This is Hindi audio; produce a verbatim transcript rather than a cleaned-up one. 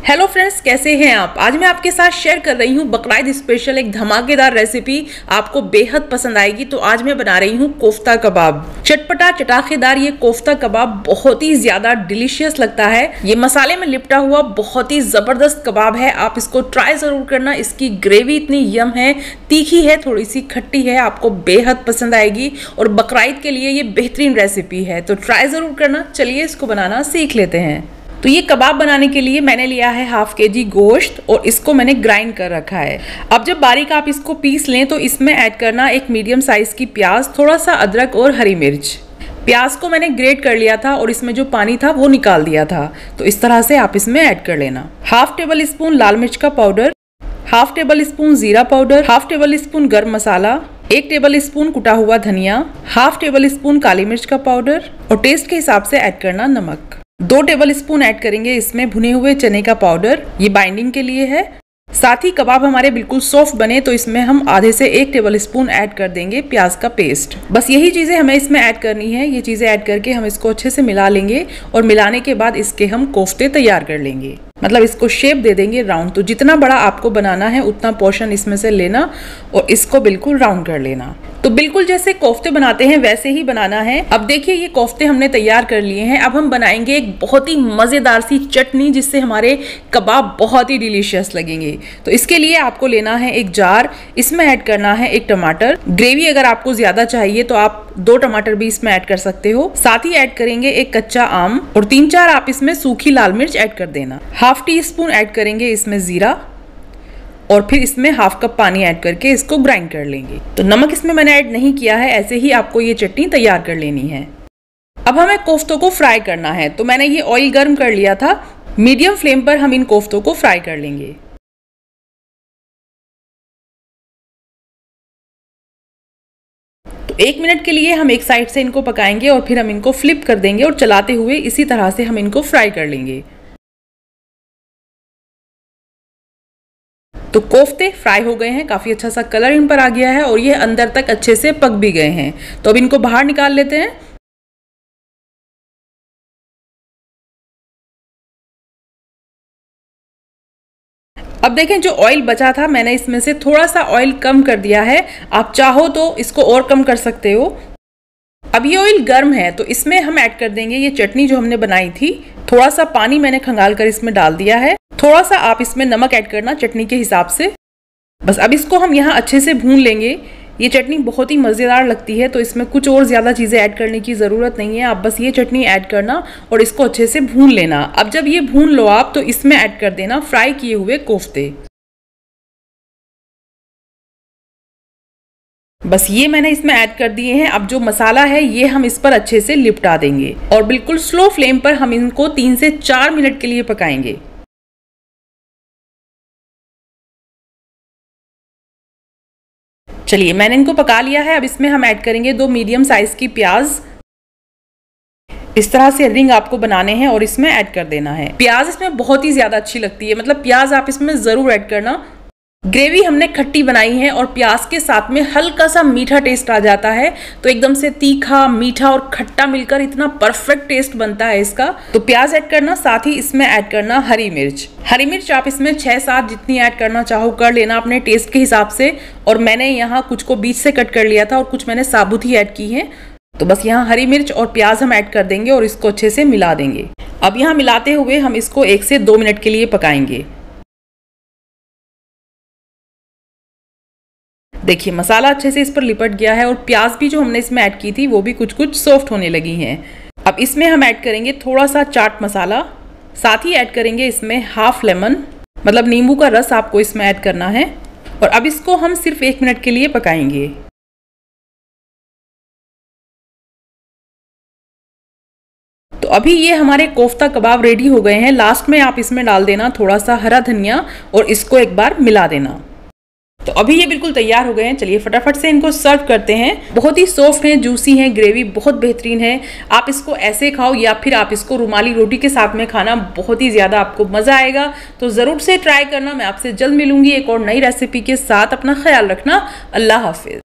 हेलो फ्रेंड्स, कैसे हैं आप। आज मैं आपके साथ शेयर कर रही हूँ बकरीद स्पेशल एक धमाकेदार रेसिपी, आपको बेहद पसंद आएगी। तो आज मैं बना रही हूँ कोफ्ता कबाब। चटपटा चटाखेदार ये कोफ्ता कबाब बहुत ही ज्यादा डिलीशियस लगता है। ये मसाले में लिपटा हुआ बहुत ही जबरदस्त कबाब है। आप इसको ट्राई जरूर करना। इसकी ग्रेवी इतनी यम है, तीखी है, थोड़ी सी खट्टी है, आपको बेहद पसंद आएगी और बकरीद के लिए ये बेहतरीन रेसिपी है। तो ट्राई जरूर करना। चलिए इसको बनाना सीख लेते हैं। तो ये कबाब बनाने के लिए मैंने लिया है हाफ के जी गोश्त और इसको मैंने ग्राइंड कर रखा है। अब जब बारीक आप इसको पीस लें तो इसमें ऐड करना एक मीडियम साइज की प्याज, थोड़ा सा अदरक और हरी मिर्च। प्याज को मैंने ग्रेट कर लिया था और इसमें जो पानी था वो निकाल दिया था। तो इस तरह से आप इसमें ऐड कर लेना। हाफ टेबल स्पून लाल मिर्च का पाउडर, हाफ टेबल स्पून जीरा powder, half tablespoon garam masala, एक टेबल स्पून कुटा हुआ धनिया, हाफ टेबल स्पून काली मिर्च का पाउडर और टेस्ट के हिसाब से ऐड करना नमक। दो टेबल स्पून ऐड करेंगे इसमें भुने हुए चने का पाउडर, ये बाइंडिंग के लिए है। साथ ही कबाब हमारे बिल्कुल सॉफ्ट बने तो इसमें हम आधे से एक टेबल स्पून ऐड कर देंगे प्याज का पेस्ट। बस यही चीजें हमें इसमें ऐड करनी है। ये चीजें ऐड करके हम इसको अच्छे से मिला लेंगे और मिलाने के बाद इसके हम कोफ्ते तैयार कर लेंगे, मतलब इसको शेप दे देंगे राउंड। तो जितना बड़ा आपको बनाना है उतना पोर्शन इसमें से लेना और इसको बिल्कुल राउंड कर लेना। तो बिल्कुल जैसे कोफ्ते बनाते हैं वैसे ही बनाना है। अब देखिए ये कोफ्ते हमने तैयार कर लिए हैं। अब हम बनाएंगे एक बहुत ही मजेदार सी चटनी जिससे हमारे कबाब बहुत ही डिलीशियस लगेंगे। तो इसके लिए आपको लेना है एक जार, इसमें ऐड करना है एक टमाटर। ग्रेवी अगर आपको ज्यादा चाहिए तो आप दो टमाटर भी इसमें ऐड कर सकते हो। साथ ही ऐड करेंगे एक कच्चा आम और तीन चार आप इसमें सूखी लाल मिर्च ऐड कर देना। हाफ टी स्पून ऐड करेंगे इसमें जीरा और फिर इसमें हाफ कप पानी ऐड करके इसको ग्राइंड कर लेंगे। तो नमक इसमें मैंने ऐड नहीं किया है, ऐसे ही आपको ये चटनी तैयार कर लेनी है। अब हमें कोफ्तों को फ्राई करना है। तो मैंने ये ऑयल गर्म कर लिया था, मीडियम फ्लेम पर हम इन कोफ्तों को फ्राई कर लेंगे। तो एक मिनट के लिए हम एक साइड से इनको पकाएंगे और फिर हम इनको फ्लिप कर देंगे और चलाते हुए इसी तरह से हम इनको फ्राई कर लेंगे। तो कोफ्ते फ्राई हो गए हैं, काफी अच्छा सा कलर इन पर आ गया है और ये अंदर तक अच्छे से पक भी गए हैं। तो अब इनको बाहर निकाल लेते हैं। अब देखें जो ऑयल बचा था मैंने इसमें से थोड़ा सा ऑयल कम कर दिया है। आप चाहो तो इसको और कम कर सकते हो। अब ये ऑयल गर्म है तो इसमें हम ऐड कर देंगे ये चटनी जो हमने बनाई थी। थोड़ा सा पानी मैंने खंगाल कर इसमें डाल दिया है। थोड़ा सा आप इसमें नमक ऐड करना चटनी के हिसाब से। बस अब इसको हम यहाँ अच्छे से भून लेंगे। ये चटनी बहुत ही मज़ेदार लगती है तो इसमें कुछ और ज़्यादा चीज़ें ऐड करने की ज़रूरत नहीं है। आप बस ये चटनी ऐड करना और इसको अच्छे से भून लेना। अब जब ये भून लो आप तो इसमें ऐड कर देना फ्राई किए हुए कोफ्ते। बस ये मैंने इसमें ऐड कर दिए हैं। अब जो मसाला है ये हम इस पर अच्छे से लिपटा देंगे और बिल्कुल स्लो फ्लेम पर हम इनको तीन से चार मिनट के लिए पकाएंगे। चलिए मैंने इनको पका लिया है। अब इसमें हम ऐड करेंगे दो मीडियम साइज की प्याज। इस तरह से रिंग आपको बनाने हैं और इसमें ऐड कर देना है। प्याज इसमें बहुत ही ज्यादा अच्छी लगती है, मतलब प्याज आप इसमें जरूर ऐड करना। ग्रेवी हमने खट्टी बनाई है और प्याज के साथ में हल्का सा मीठा टेस्ट आ जाता है तो एकदम से तीखा, मीठा और खट्टा मिलकर इतना परफेक्ट टेस्ट बनता है इसका। तो प्याज ऐड करना, साथ ही इसमें ऐड करना हरी मिर्च। हरी मिर्च आप इसमें छह सात जितनी ऐड करना चाहो कर लेना अपने टेस्ट के हिसाब से। और मैंने यहाँ कुछ को बीच से कट कर लिया था और कुछ मैंने साबुत ही ऐड की है। तो बस यहाँ हरी मिर्च और प्याज हम ऐड कर देंगे और इसको अच्छे से मिला देंगे। अब यहाँ मिलाते हुए हम इसको एक से दो मिनट के लिए पकाएंगे। देखिए मसाला अच्छे से इस पर लिपट गया है और प्याज भी जो हमने इसमें ऐड की थी वो भी कुछ कुछ सॉफ्ट होने लगी हैं। अब इसमें हम ऐड करेंगे थोड़ा सा चाट मसाला, साथ ही ऐड करेंगे इसमें हाफ लेमन, मतलब नींबू का रस आपको इसमें ऐड करना है। और अब इसको हम सिर्फ एक मिनट के लिए पकाएंगे। तो अभी ये हमारे कोफ्ता कबाब रेडी हो गए हैं। लास्ट में आप इसमें डाल देना थोड़ा सा हरा धनिया और इसको एक बार मिला देना। तो अभी ये बिल्कुल तैयार हो गए हैं। चलिए फटाफट से इनको सर्व करते हैं। बहुत ही सॉफ्ट हैं, जूसी हैं, ग्रेवी बहुत बेहतरीन है। आप इसको ऐसे खाओ या फिर आप इसको रुमाली रोटी के साथ में खाना, बहुत ही ज़्यादा आपको मज़ा आएगा। तो ज़रूर से ट्राई करना। मैं आपसे जल्द मिलूंगी एक और नई रेसिपी के साथ। अपना ख्याल रखना। अल्लाह हाफिज़।